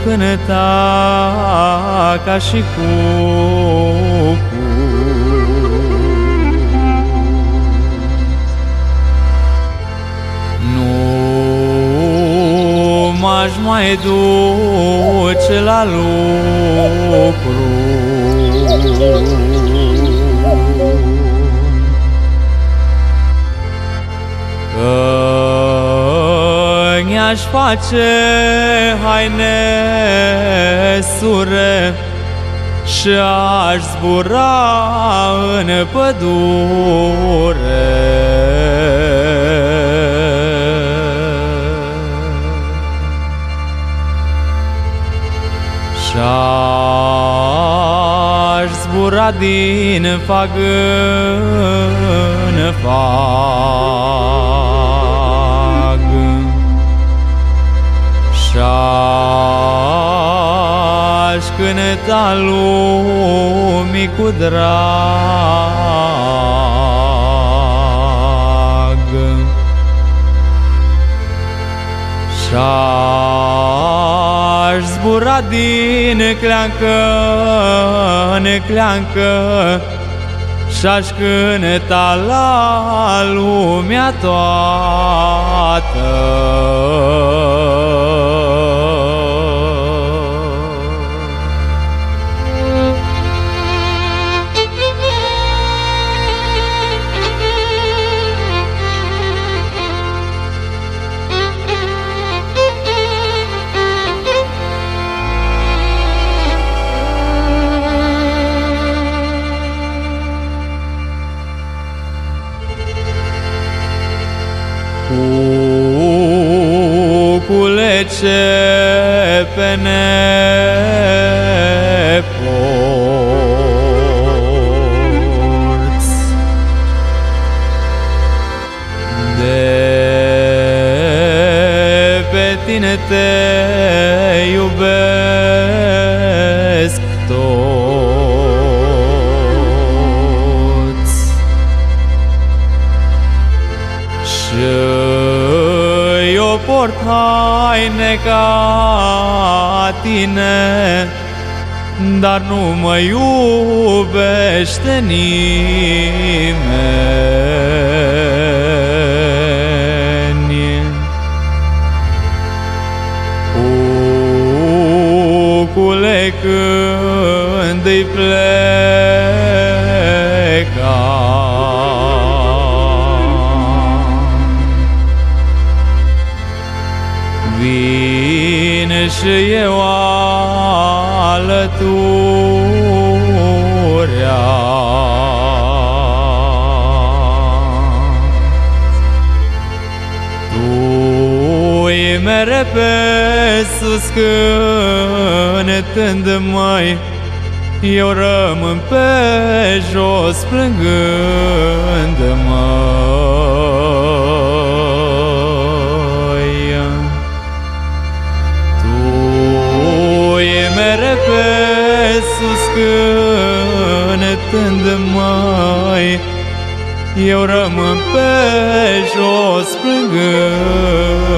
cânta ca și cucu. Nu m-aș mai duce la lucru, că-mi-aș face haine sure și-aș zbura în pădure. Și-aș zbura din fag în fag, și-aș cânta lumii cu drag, și-aș zbura din cleancă în cleancă, și-aș cânta la lumea toată. Cucule ce pe neporți, de pe tine te iubesc toți, și-eu port haine ca tine, dar nu mă iubește nimeni. Cucule, când-i pleca, vin și eu alăturea, tu-i mere pe sus cântând-măi, eu rămân pe jos plângând-măi. Tu-i mere pe sus cântând-măi, eu rămân pe jos plângând.